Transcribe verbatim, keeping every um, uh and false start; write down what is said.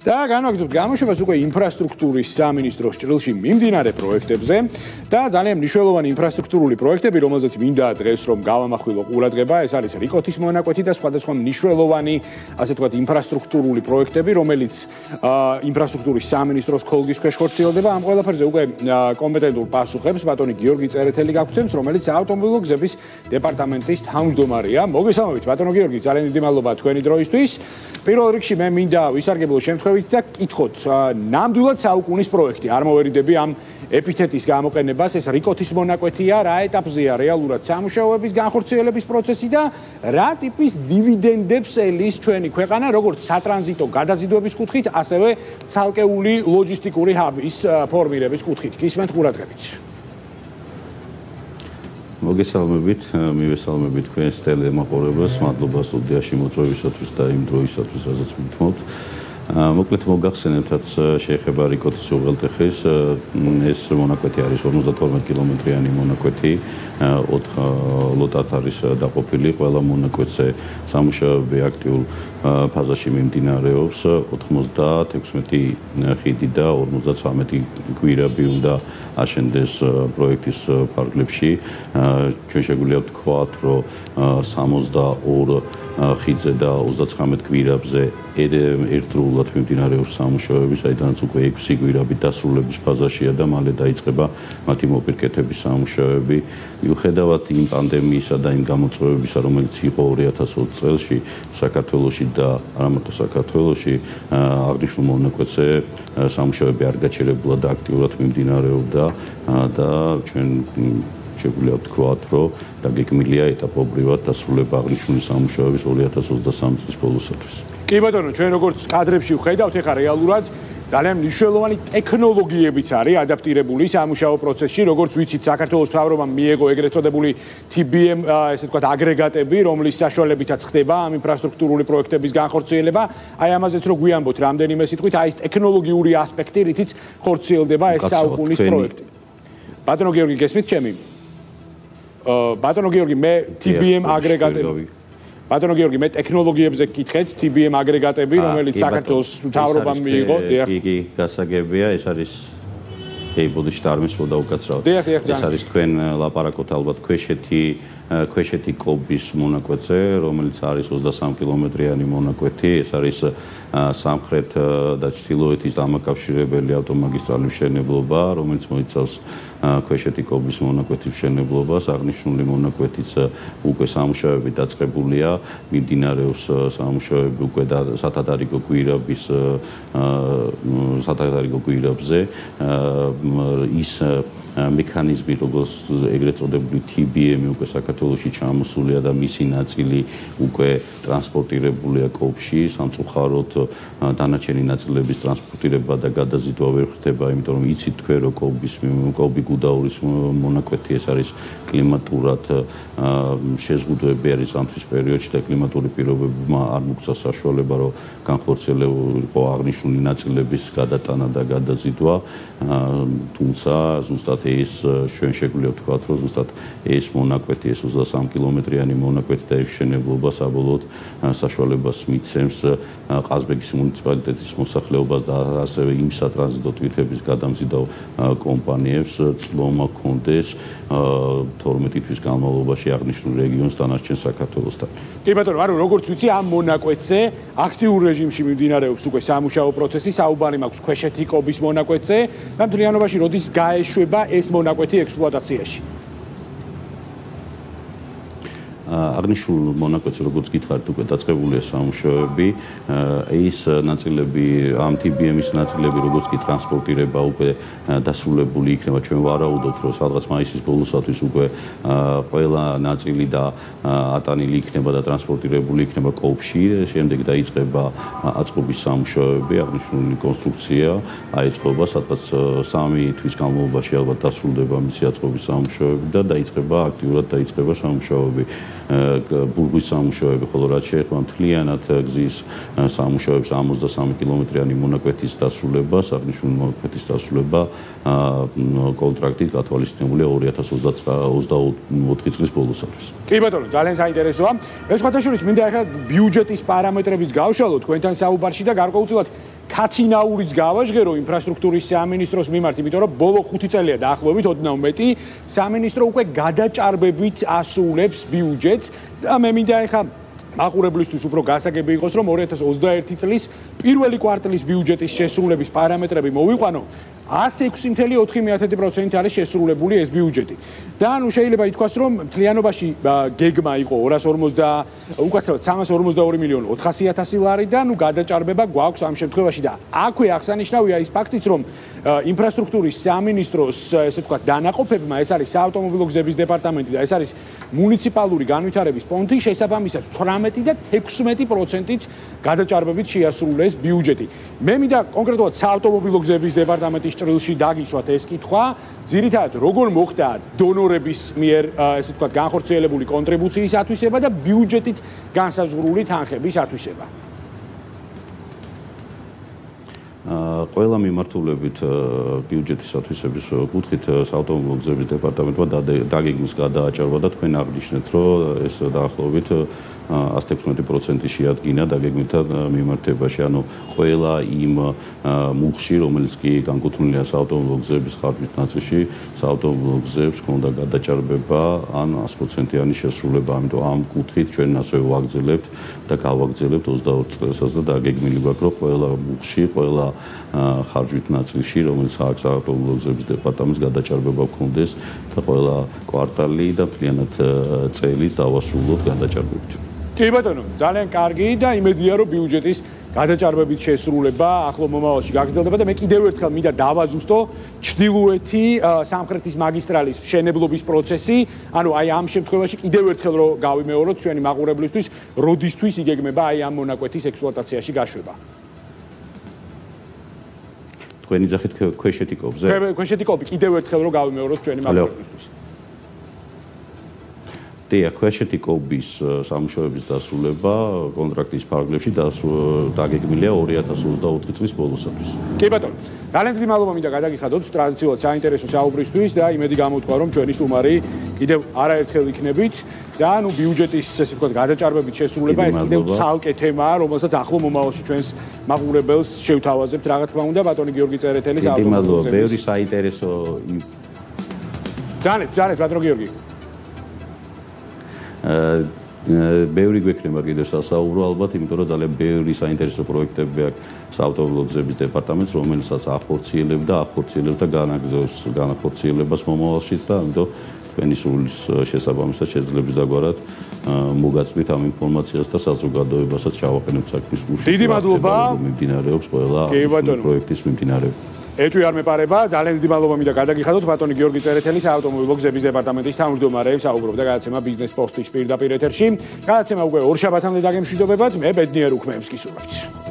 და განვაგრძობთ გამოშვებას უკვე ინფრასტრუქტურის სამინისტროს ჭრილში მიმდინარე პროექტებზე და ძალიან მნიშვნელოვანი ინფრასტრუქტურული პროექტები, რომელზეც მინდა დღეს რომ გავამახვილო ყურადღება, ეს არის რიკოთის მონაკვეთი და სხვადასხვა მნიშვნელოვანი, ასე ვთქვათ, ინფრასტრუქტურული პროექტები, რომელიც ინფრასტრუქტურის სამინისტროს ქოლგის ქვეშ ხორციელდება. ამ ყველაფერზე უკვე კომპეტენტურ პასუხებს ბატონი გიორგი წერეთელი გაგცემს, რომელიც ავტომობილო გზების დეპარტამენტის თავმჯდომარეა. მოგესალმებით, ბატონო გიორგი, ძალიან დიდი მადლობა თქვენი დროისთვის. პირველ რიგში მე მინდა ვისარგებლო შემთხვევით და კითხოთ, ნამდვილად საუკუნის პროექტი, არ მოვერიდები ამ ეპითეტის გამოყენებას, ეს რიკოთის მონაკვეთია, რა ეტაპზეა რეალურად სამუშაოების განხორციელების პროცესი და რა ტიპის დივიდენდებს ელის ჩვენი ქვეყანა, როგორც სატრანზიტო გადაზიდვების კუთხით, ასევე ცალკეული ლოჯისტიკური ჰაბის ფორმირების კუთხით. გისმენთ ყურადღებით. მოგესალმებით, მივესალმებით თქვენს ტელემაყურებელს, მადლობა სტუდიაში მოწვევისათვის და იმ დროისათვის, რასაც მითმობთ. მოკლედ მოგახსენებთ, რაც შეეხება რიკოთის უღელტეხილს, ეს მონაკვეთი არის ორმოცდათორმეტ კილომეტრიანი მონაკვეთი, ოთხ ლოტად არის დაყოფილი, ყველა მონაკვეთზე სამუშაოები აქტიურ ფაზაში მიმდინარეობს, ოთხმოცდათექვსმეტი ხიდი და ორმოცდაცამეტი გვირაბი უნდა აშენდეს პროექტის ფარგლებში. ჩვენ შეგვიძლია ვთქვათ, რომ სამოცდაორ ხიდზე და ოცდაცხრამეტ გვირაბზე ერთდროულად მიმდინარეობს სამუშაოები, საიდანაც უკვე ექვსი გვირაბი დასრულების ფაზაშია და მალე დაიწყება მათი მოპირკეთების სამუშაოები. მიუხედავად იმ პანდემიისა და იმ გამოწვევებისა, რომელიც იყო ორი ათას ოცი წელში საქართველოში და არამარტო საქართველოში, აღნიშნულ მონაკვეთზე სამუშაოები არ გაჩერებულა და აქტიურად მიმდინარეობდა და ჩვენ შეგვიძლია ვთქვათ, რომ დაგეგმილია ეტაპობრივად დასრულება აღნიშნული სამუშაოების ორი ათას ოცდასამი წლის ბოლოსათვის. კი ბატონო, ჩვენ როგორც კადრებში ვხედავთ, ეხლა რეალურად ძალიან მნიშვნელოვანი ტექნოლოგიებიც არის ადაპტირებული სამუშაო პროცესში, როგორც ვიცით, საქართველოს მთავრობამ მიიღო ეგრეთ წოდებული T B M, ესე ვთქვათ, აგრეგატები, რომლის საშუალებითაც ხდება ამ ინფრასტრუქტურული პროექტების განხორციელება. აი ამაზეც რო გვიამბოთ რამდენიმე სიტყვით, აი ეს ტექნოლოგიური ასპექტი, რითიც ხორციელდება ეს საუკუნის პროექტი. ბატონო გიორგი, გესმით ჩემი? ბატონო გიორგი, მე T B M აგრეგატები. ბატონო გიორგი, მე ტექნოლოგიებზე გკითხეთ, T B M აგრეგატები, რომელიც საქართველოს მთავრობამ მიიღო. კი, კი, გასაგებია, ეს არის ეიბოდი შტარმის მოდა უკაცრავად. ეს არის თქვენ ლაპარაკობთ ალბათ ქვეშეთი ქვეშეთი კობის მონაკვეთზე, რომელიც არის ოცდასამი კილომეტრიანი მონაკვეთი, ეს არის სამხრეთ და ჩრდილოეთის დამაკავშირებელი ავტომაგისტრალის მშენებლობა, რომელიც მოიცავს ქვეშეთი კობის მონაკვეთის მშენებლობას. აღნიშნული მონაკვეთიც უკვე სამუშაოები დაწყებულია, მიმდინარეობს სამუშაოები უკვე და სათადარიგო გვირაბის სათადარიგო გვირაბზე. ის მექანიზმი, როგორც ეგრეთ წოდებული T B M უკვე საქართველოში ჩამოსულია და მისი ნაწილი უკვე ტრანსპორტირებულია კობში, სამწუხაროდ დანარჩენი ნაწილების ტრანსპორტირება და გადაზიდვა ვერ ხდება, იმიტომ რომ იცით თქვენ, რომ კობის კობი გუდაურის მონაკვეთი ეს არის კლიმატურად შეზღუდვები არის ზამთრის პერიოდში და კლიმატური პირობებმა არ მოგცა საშუალება, რომ განხორციელებულიყო აღნიშნული ნაწილების გადატანა და გადაზიდვა, თუმცა ზუსტად ეს ჩვენ შეგვიძლია ვთქვათ, რომ ზუსტად ეს მონაკვეთი, ეს ოცდასამი კილომეტრიანი მონაკვეთი და ეს მშენებლობა საბოლოოდ საშუალებას მიცემს ყაზბეგის მუნიციპალიტეტის მოსახლეობას და ასევე იმ სატრანზიტო ტვირთების გადამზიდავ კომპანიებს წლომა ჰქონდეს თორმეტი თვის განმავლობაში აღნიშნულ რეგიონს დანარჩენ საქართველოსთან. კი ბატონო, ანუ როგორც ვიცი, ამ მონაკვეთზე აქტიურ რეჟიმში მიმდინარეობს უკვე სამუშაო პროცესი, საუბარი მაქვს ქვეშეთი კობის მონაკვეთზე და მთლიანობაში როდის გაეშვება ეს მონაკვეთი ექსპლუატაციაში? აღნიშნულ მონაკვეთზე, როგორც გითხარით, უკვე დაწყებულია სამუშაოები. ეს ნაწილები, ამ T B M-ის ნაწილები, როგორც კი ტრანსპორტირება უკვე დასრულებული იქნება. ჩვენ ვარაუდობთ, რომ სადღაც მაისის ბოლოსათვის უკვე ყველა ნაწილი და ატანილი იქნება და ტრანსპორტირებული იქნება კობში. შემდეგ დაიწყება აწყობის სამუშაოები, აღნიშნული კონსტრუქცია აწყობა, სადღაც სამი თვის განმავლობაში ალბათ დასრულდება მისი აწყობის სამუშაოები და დაიწყება აქტიურად დაიწყება სამუშაოები. ბურგვის სამუშაოები, ხოლო რაც შეეხება მთლიანად გზის სამუშაოებს ორმოცდასამი კილომეტრიანი მონაკვეთის დასრულებას, აღნიშნული მონაკვეთის დასრულება კონტრაქტით გათვალისწინებულია ორი ათას ოცდაოთხი წლის ბოლოსათვის. კი ბატონო, ძალიან საინტერესოა. მე სხვათა შორის მინდა ახლა ბიუჯეტის პარამეტრებით გავშალო თქვენთან საუბარში და გარკვეულწილად ქათინაურიც გავაჟღერო ინფრასტრუქტურის სამინისტროს მიმართ, იმიტომ რომ ბოლო ხუთი წელია დაახლოებით ოდნავ მეტი სამინისტრო უკვე გადაჭარბებით ასრულებს ბიუჯეტს და მე მინდა ეხა მაყურებლისთვის უფრო გასაგები იყოს, რომ ორი ათას ოცდაერთი წლის პირველი კვარტლის ბიუჯეტის შესრულების პარამეტრები მოვიყვანო, ას ექვსი წუთი ოთხი პროცენტი არის შესრულებული ეს ბიუჯეტი. და ანუ შეიძლება ითქვას, რომ მთლიანობაში გეგმა იყო ორას ორმოცდა, უკაცრავად სამას ორმოცდაორი მილიონი ოთხასი ათასი ლარი და ნუ გადაჭარბება გვაქვს ამ შემთხვევაში და აქვე აღსანიშნავია ის ფაქტიც, რომ ინფრასტრუქტურის სამინისტროს ესე ვთქვათ დანაყოფებმა, ეს არის საავტომობილო გზების დეპარტამენტი და ეს არის მუნიციპალური განვითარების ფონდი, შესაბამისად თვრამეტი და თექვსმეტი პროცენტით გადაჭარბებით შეასრულეს ბიუჯეტი. მე მინდა კონკრეტულად საავტომობილო გზების დეპარტამენტის ჭრილში დაგისვათ ეს კითხვა, ძირითადად როგორ მოხდა დონორების მიერ ესე ვთქვათ განხორციელებული კონტრიბუციის ათვისება და ბიუჯეტით განსაზღვრული თანხების ათვისება. ყველა მიმართულებით ბიუჯეტის ათვისების კუთხით საავტომობილო გზების დეპარტამენტმა დაგეგმვის გადააჭარბა და თქვენ აღნიშნეთ, რომ ეს დაახლოებით ას თექვსმეტი პროცენტი შეადგინა დაგეგმვითად მიმართებაში, ანუ ყველა იმ მუხში, რომელიც კი განკუთვნილია საავტომობილო გზების ხარჯვით ნაწილში, საავტომობილო გზებს ჰქონდა გადაჭარბება ან ას პროცენტიანი შესრულება, ამიტომ ამ კუთხით ჩვენ ასევე ვაგრძელებთ და გავაგრძელებთ ოცდაოთხ წელსაც და დაგეგმილი გვაქვს, რომ ყველა მუხში, ყველა ხარჯვით ნაწილში, რომელიც აქვს საავტომობილო გზების დეპარტამენტს გადაჭარბება გქონდეს და ყველა კვარტალი და მთლიანად წელიც დავასრულოთ გადაჭარბებით. კი ბატონო, ძალიან კარგი და იმედია რომ ბიუჯეტის გადაჭარბებით შესრულება ახლო მომავალში გაგრძელდება და მე კიდევ ერთხელ მინდა დავაზუსტო ჩრდილოეთი სამხრეთის მაგისტრალის მშენებლობის პროცესი, ანუ აი ამ შემთხვევაში კიდევ ერთხელ რომ გავიმეოროთ ჩვენი მაყურებლისთვის, როდისთვის იგეგმება აი ამ მონაკვეთის ექსპლუატაციაში გაშვება. თქვენი ძახით ქვეშეთიკობზე? ქვეშეთიკობი კიდევ ერთხელ რომ გავიმეოროთ ჩვენი მაყურებლისთვის. დიახ, ქვეშეთიკობის სამუშაოების დასრულება კონტრაქტის ფარგლებში დაგეგმილია ორი ათას ოცდაოთხი წლის ბოლოსთვის. კი ბატონო, ძალიან დიდი მადლობა მინდა გადაგიხადოთ ტრადიციულად საინტერესო საუბრისთვის და იმედი გამოვთქვა, რომ ჩვენი სტუმარი კიდევ არაერთხელ იქნებით და ნუ ბიუჯეტის ესე ვთქვათ გადაჭარბებით შესრულება ეს კიდევ ცალკე თემაა, რომელსაც ახლო მომავალში ჩვენს მაყურებელს შევთავაზებთ, რა თქმა უნდა, ბატონი გიორგი წერეთელის ავტომობილების. დიდი მადლობა, ბევრი საინტერესო. ძალიან, ძალიან, ბატონო გიორგი. ბევრი გვექნება კიდევ სასაუბრო ალბათ, იმიტომ რომ ძალიან ბევრი საინტერესო პროექტები აქვს საავტომობილო გზების დეპარტამენტს, რომელსაც ახორციელებდა, ახორციელებდა განაგრძობს განახორციელებას მომავალშიც და ამიტომ თქვენი სულის შესაბამისად შეძლებს დაგვარად მოგაწვით ამ ინფორმაციას და საზოგადოებასაც ჩავაყენებთ საქმის გულში. დიდი მადლობა. მიმდინარეობს ყველა პროექტის მიმდინარეობა. ეჭვი არ მეპარება, ძალიან დიდი მადლობა მინდა გადაგიხადოთ ბატონი გიორგი წერეთელი საავტომობილო გზების დეპარტამენტის თავმჯდომარე, საუბრობდა გადაცემა ბიზნეს პოსტის პირდაპირ ეთერში. გადაცემა უკვე ორ შაბათამდე დაგემშვიდობებათ, მე ბედნიერ უქმეებს გისურვებთ.